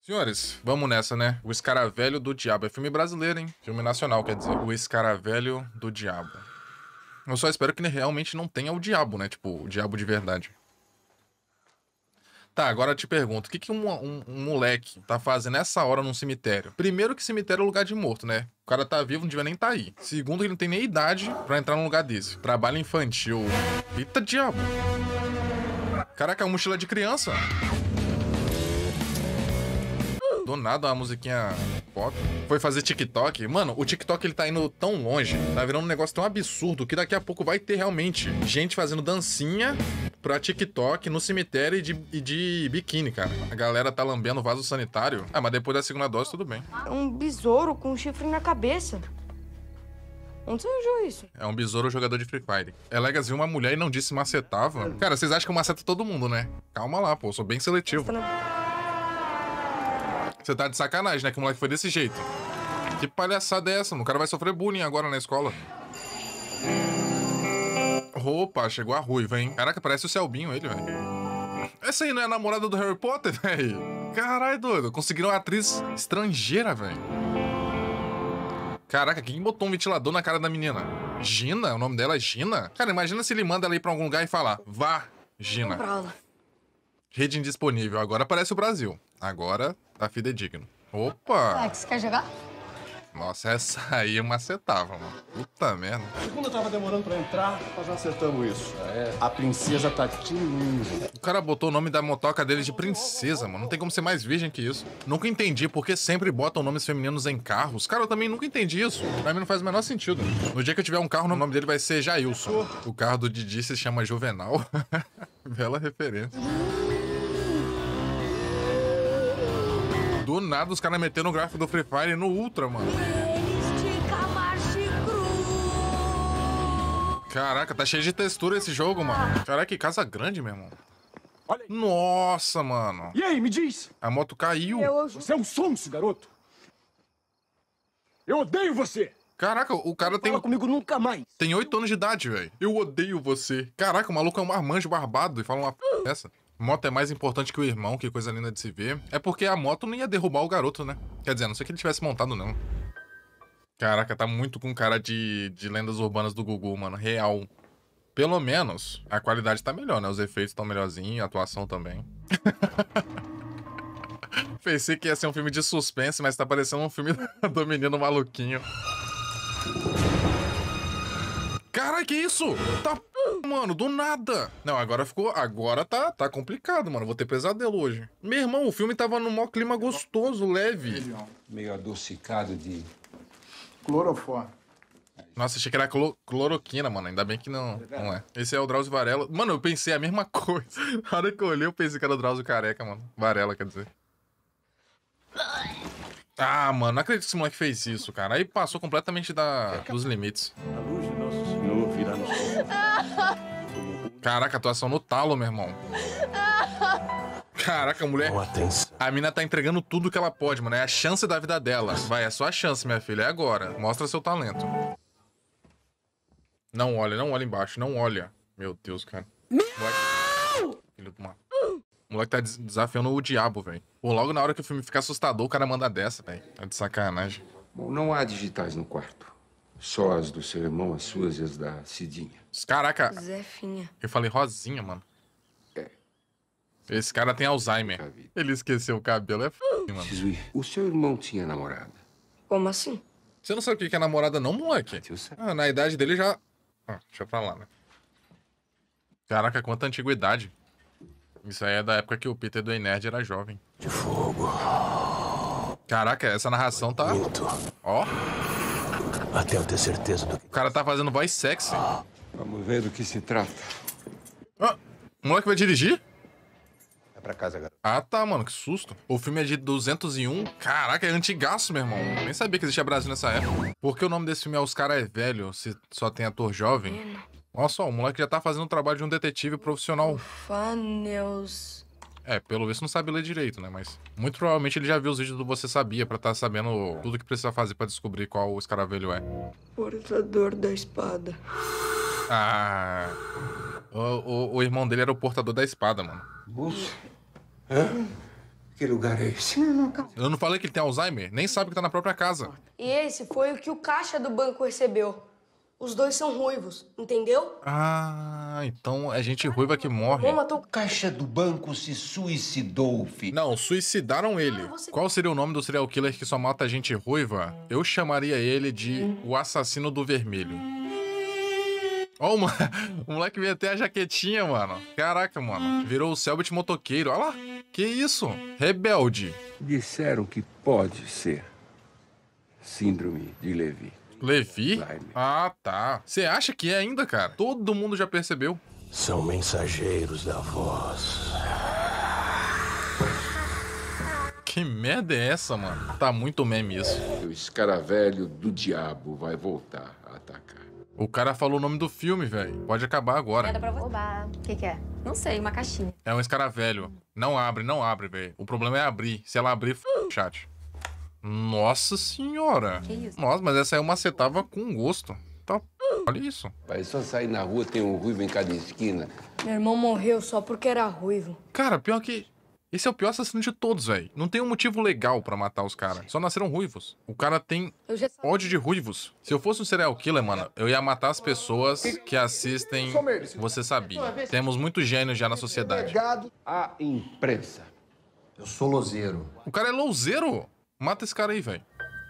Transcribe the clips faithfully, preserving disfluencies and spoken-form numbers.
Senhores, vamos nessa, né? O Escaravelho do Diabo. É filme brasileiro, hein? Filme nacional, quer dizer. O Escaravelho do Diabo. Eu só espero que realmente não tenha o diabo, né? Tipo, o diabo de verdade. Tá, agora eu te pergunto. O que, que um, um, um moleque tá fazendo essa hora num cemitério? Primeiro que cemitério é lugar de morto, né? O cara tá vivo, não devia nem tá aí. Segundo que ele não tem nem idade pra entrar num lugar desse. Trabalho infantil. Eita diabo. Caraca, é uma mochila de criança. Do nada uma musiquinha pop. Foi fazer TikTok. Mano, o TikTok ele tá indo tão longe, tá virando um negócio tão absurdo que daqui a pouco vai ter realmente gente fazendo dancinha pra TikTok no cemitério e de, e de biquíni, cara. A galera tá lambendo vaso sanitário. Ah, mas depois da segunda dose tudo bem. É um besouro com um chifre na cabeça. Onde você viu isso? É um besouro jogador de Free Fire. Elegas viu uma mulher e não disse macetava. Cara, vocês acham que eu maceto todo mundo, né? Calma lá, pô. Eu sou bem seletivo. Você tá de sacanagem, né? Que o moleque foi desse jeito. Que palhaçada é essa? O cara vai sofrer bullying agora na escola. Opa, chegou a ruiva, hein? Caraca, parece o Selbinho ele, velho. Essa aí não é a namorada do Harry Potter, velho? Caralho, doido. Conseguiram uma atriz estrangeira, velho. Caraca, quem botou um ventilador na cara da menina? Gina? O nome dela é Gina? Cara, imagina se ele manda ela ir pra algum lugar e falar: vá, Gina. Rede indisponível. Agora aparece o Brasil. Agora tá fidedigno. Opa! Alex, quer jogar? Nossa, essa aí eu macetava, mano. Puta merda. Segunda tava demorando pra entrar, nós já acertamos isso. É. A princesa tá tinindo. O cara botou o nome da motoca dele de princesa, mano. Não tem como ser mais virgem que isso. Nunca entendi por que sempre botam nomes femininos em carros. Cara, eu também nunca entendi isso. Pra mim não faz o menor sentido. No dia que eu tiver um carro, o nome dele vai ser Jailson. O carro do Didi se chama Juvenal. Bela referência. Do nada, os caras meteram o gráfico do Free Fire no Ultra, mano. Caraca, tá cheio de textura esse jogo, mano. Caraca, que casa grande, meu irmão. Olha aí. Nossa, mano. E aí, me diz? A moto caiu. Eu... Você é um sonso, garoto. Eu odeio você. Caraca, o cara tem... Fala comigo nunca mais. Tem oito anos de idade, velho. Eu odeio você. Caraca, o maluco é um marmanjo barbado e fala uma p... dessa. Moto é mais importante que o irmão, que coisa linda de se ver. É porque a moto não ia derrubar o garoto, né? Quer dizer, a não ser que ele tivesse montado, não. Caraca, tá muito com cara de, de lendas urbanas do Gugu, mano. Real. Pelo menos, a qualidade tá melhor, né? Os efeitos estão melhorzinhos, a atuação também. Pensei que ia ser um filme de suspense, mas tá parecendo um filme do menino maluquinho. Caralho, que isso? Tá... Mano, do nada. Não, agora ficou... Agora tá, tá complicado, mano. Vou ter pesadelo hoje. Meu irmão, o filme tava num maior clima gostoso, leve. Meio adocicado de... Cloroforme. Nossa, achei que era cloro... cloroquina, mano. Ainda bem que não, não é. Esse é o Drauzio Varela. Mano, eu pensei a mesma coisa. Na hora que eu olhei, eu pensei que era o Drauzio Careca, mano. Varela, quer dizer. Ah, mano, não acredito que esse moleque fez isso, cara. Aí passou completamente da... dos limites. A luz de Nosso Senhor virá no sol. Caraca, atuação no talo, meu irmão. Caraca, a mulher... A mina tá entregando tudo que ela pode, mano. É a chance da vida dela. Vai, é só a chance, minha filha. É agora. Mostra seu talento. Não olha, não olha embaixo. Não olha. Meu Deus, cara. Moleque... Filho do mar. O moleque tá desafiando o diabo, velho. Pô, logo na hora que o filme ficar assustador, o cara manda dessa, velho. Tá de sacanagem. Bom, não há digitais no quarto. Só as do seu irmão, as suas e as da Cidinha. Caraca. Zefinha. Eu falei rosinha, mano. É. Esse cara tem Alzheimer. Ele esqueceu o cabelo. É f***, mano. Preciso ir. O seu irmão tinha namorada? Como assim? Você não sabe o que é namorada não, moleque? Eu sei. Ah, na idade dele já... Ah, deixa pra lá, né? Caraca, quanta antiguidade. Isso aí é da época que o Peter do Ei Nerd era jovem. De fogo. Caraca, essa narração tá... Muito. Ó. Até eu ter certeza do que... O cara tá fazendo voz sexy. Vamos ver do que se trata. Ah, o moleque vai dirigir? É pra casa, garoto. Ah, tá, mano, que susto. O filme é de duzentos e um. Caraca, é antigaço, meu irmão. Nem sabia que existia Brasil nessa época. Por que o nome desse filme é Os Cara é Velho, se só tem ator jovem? Olha só, o moleque já tá fazendo o trabalho de um detetive profissional. Faneus. É, pelo visto não sabe ler direito, né? Mas muito provavelmente ele já viu os vídeos do Você Sabia pra tá sabendo tudo que precisa fazer pra descobrir qual o escaravelho é. Portador da espada. Ah... O, o, o irmão dele era o portador da espada, mano. Moço? Hã? O Que lugar é esse? Não, não, calma. Eu não falei que ele tem Alzheimer? Nem sabe que tá na própria casa. E esse foi o que o caixa do banco recebeu. Os dois são ruivos, entendeu? Ah, então é gente ruiva que morre. Um matou... Caixa do banco se suicidou, filho. Não, suicidaram ele. Qual seria o nome do serial killer que só mata gente ruiva? Eu chamaria ele de o assassino do vermelho. Ó, oh, o moleque veio até a jaquetinha, mano. Caraca, mano. Virou o Selbit motoqueiro. Olha lá. Que isso? Rebelde. Disseram que pode ser síndrome de Levi. Levi? Ah, tá. Você acha que é ainda, cara? Todo mundo já percebeu. São mensageiros da voz. Que merda é essa, mano? Tá muito meme isso. O escaravelho do diabo vai voltar a atacar. O cara falou o nome do filme, velho. Pode acabar agora. Nada pra você. Oba. O que que é? Não sei, uma caixinha. É um escaravelho. Não abre, não abre, velho. O problema é abrir. Se ela abrir, f... chat. Nossa senhora. Que isso? Nossa, mas essa aí eu macetava com gosto. Tá, olha isso. Vai só sair na rua, tem um ruivo em cada esquina. Meu irmão morreu só porque era ruivo. Cara, pior que... Esse é o pior assassino de todos, velho. Não tem um motivo legal pra matar os caras. Só nasceram ruivos. O cara tem Eu já sabia. ódio de ruivos. Se eu fosse um serial killer, mano, eu ia matar as pessoas que assistem Você Sabia. Temos muitos gênios já na sociedade. A imprensa. Eu sou lozeiro. O cara é louzeiro. Mata esse cara aí, velho.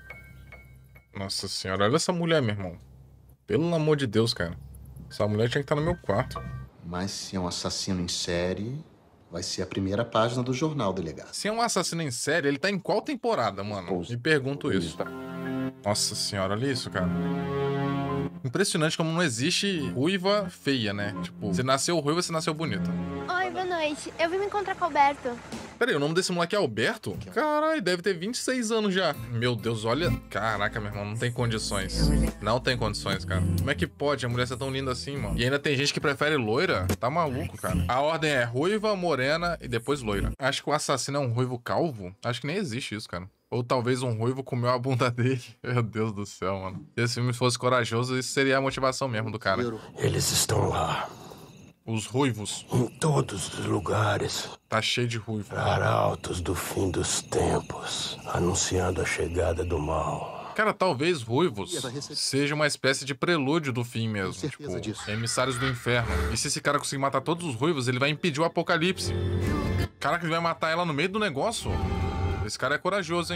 Nossa senhora, olha essa mulher, meu irmão. Pelo amor de Deus, cara. Essa mulher tinha que estar no meu quarto. Mas se é um assassino em série, vai ser a primeira página do jornal, delegado. Se é um assassino em série, ele tá em qual temporada, mano? Me pergunto isso. Nossa senhora, olha isso, cara. Impressionante como não existe ruiva feia, né? Tipo, você nasceu ruiva, você nasceu bonita. Oi, boa noite. Eu vim me encontrar com o Alberto. Peraí, o nome desse moleque é Alberto? Caralho, deve ter vinte e seis anos já. Meu Deus, olha... Caraca, meu irmão, não tem condições. Não tem condições, cara. Como é que pode a mulher ser tão linda assim, mano? E ainda tem gente que prefere loira? Tá maluco, cara. A ordem é ruiva, morena e depois loira. Acho que o assassino é um ruivo calvo. Acho que nem existe isso, cara. Ou talvez um ruivo comeu a bunda dele. Meu Deus do céu, mano. Se esse filme fosse corajoso, isso seria a motivação mesmo do cara. Eles estão lá. Os ruivos. Em todos os lugares. Tá cheio de ruivo. Arautos do fim dos tempos. Anunciando a chegada do mal. Cara, talvez ruivos seja uma espécie de prelúdio do fim mesmo. Tipo, emissários do inferno. E se esse cara conseguir matar todos os ruivos, ele vai impedir o apocalipse. Caraca, ele vai matar ela no meio do negócio? Esse cara é corajoso, hein?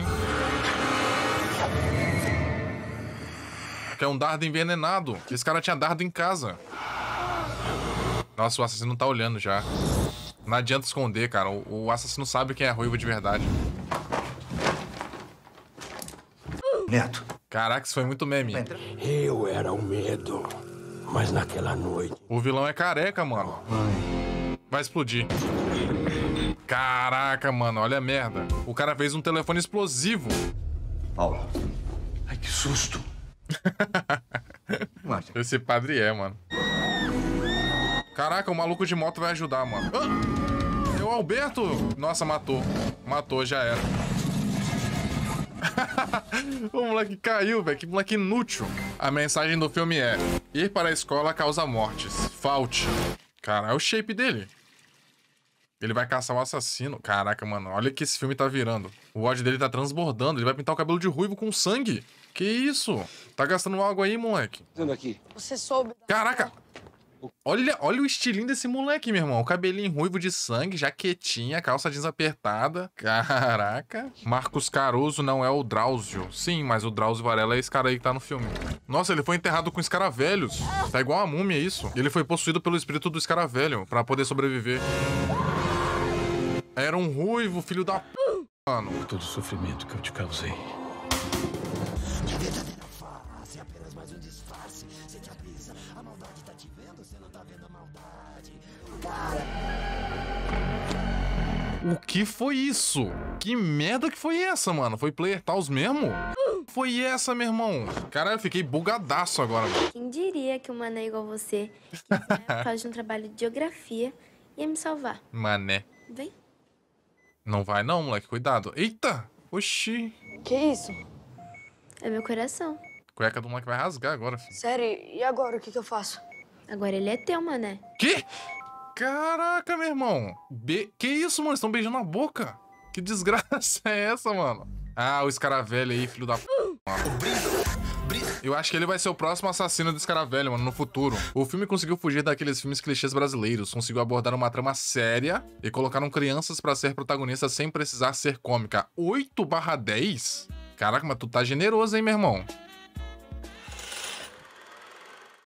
Que é um dardo envenenado. Esse cara tinha dardo em casa. Nossa, o assassino tá olhando já. Não adianta esconder, cara. O, o assassino sabe quem é ruivo de verdade. Neto. Caraca, isso foi muito meme. Eu era o medo. Mas naquela noite... O vilão é careca, mano. Vai explodir. Caraca, mano, olha a merda. O cara fez um telefone explosivo. Paulo. Ai, que susto. Esse padre é, mano. Caraca, o maluco de moto vai ajudar, mano. Ah, é o Alberto. Nossa, matou. Matou, já era. O moleque caiu, velho. Que moleque inútil. A mensagem do filme é: ir para a escola causa mortes. Falte. Cara, é o shape dele. Ele vai caçar o assassino. Caraca, mano, olha que esse filme tá virando. O ódio dele tá transbordando. Ele vai pintar o cabelo de ruivo com sangue. Que isso? Tá gastando água aí, moleque? Aqui. Você soube. Caraca! Olha, olha o estilinho desse moleque, meu irmão. O cabelinho ruivo de sangue, jaquetinha, calça jeans apertada. Caraca. Marcos Caruso não é o Drauzio. Sim, mas o Drauzio Varela é esse cara aí que tá no filme. Nossa, ele foi enterrado com escaravelhos. Tá igual a múmia, isso. Ele foi possuído pelo espírito do escaravelho pra poder sobreviver. Era um ruivo, filho da p... mano. Todo o sofrimento que eu te causei. O que foi isso? Que merda que foi essa, mano? Foi Player Taos mesmo? Foi essa, meu irmão? Cara, eu fiquei bugadaço agora, mano. Quem diria que um mané igual você, que foi por causa de um trabalho de geografia, ia me salvar. Mané. Vem. Não vai não, moleque. Cuidado. Eita! Oxi. Que isso? É meu coração. Cueca do moleque vai rasgar agora, filho. Sério, e agora o que que eu faço? Agora ele é teu, mané. Que? Caraca, meu irmão. Be... Que isso, mano? Eles estão beijando a boca. Que desgraça é essa, mano? Ah, o Escaravelho aí, filho da p... mano. Eu acho que ele vai ser o próximo assassino do Escaravelho, mano, no futuro. O filme conseguiu fugir daqueles filmes clichês brasileiros, conseguiu abordar uma trama séria e colocaram crianças pra ser protagonistas sem precisar ser cômica. oito barra dez? Caraca, mas tu tá generoso, hein, meu irmão?